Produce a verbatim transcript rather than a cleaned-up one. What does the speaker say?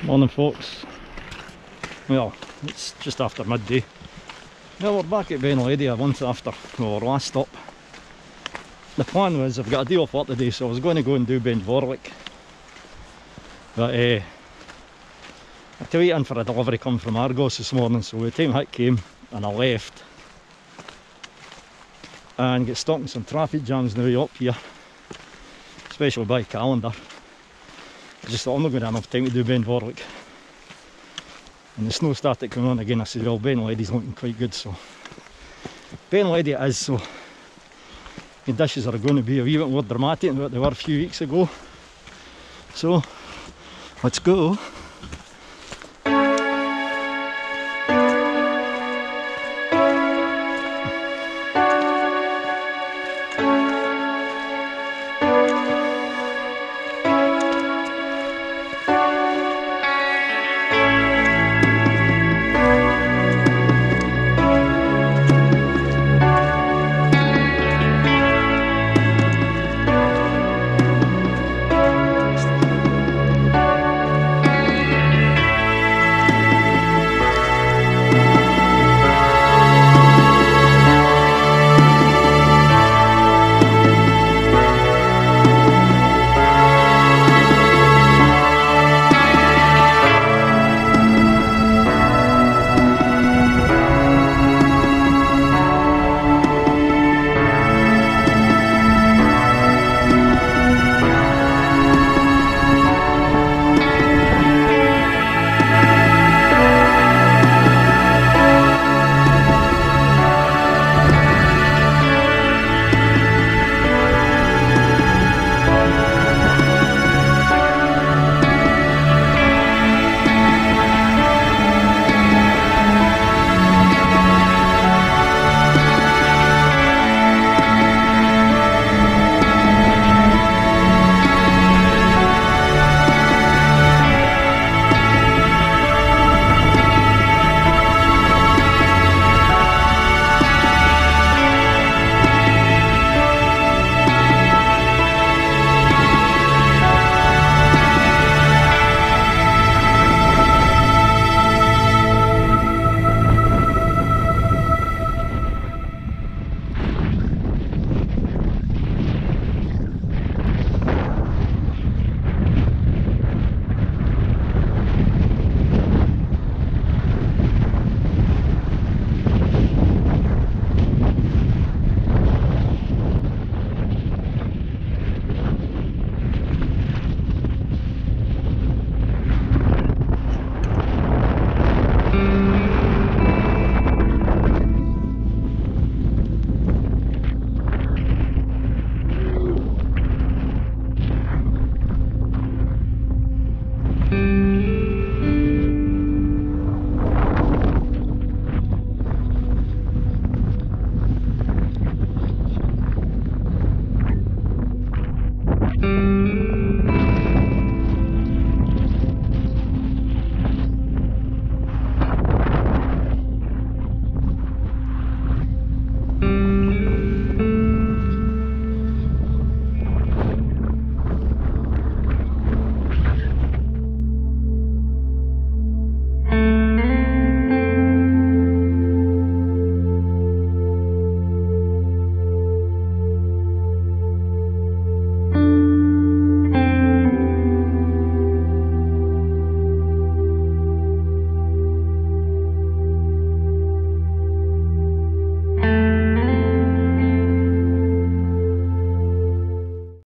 Morning folks. Well, it's just after midday. Well, we're back at Ben Ledi a month after our last stop. The plan was, I've got a day off work today, so I was going to go and do Ben Vorlich. But uh, I had to wait in for a delivery coming from Argos this morning, so the time it came and I left. And get stuck in some traffic jams on the way up here, especially by Callander. I just thought I'm not going to have enough time to do Ben Vorlich. And the snow started coming on again. I said, well, Ben Ledi's looking quite good, so Ben Ledi it is. So conditions are going to be a wee bit more dramatic than what they were a few weeks ago. So let's go.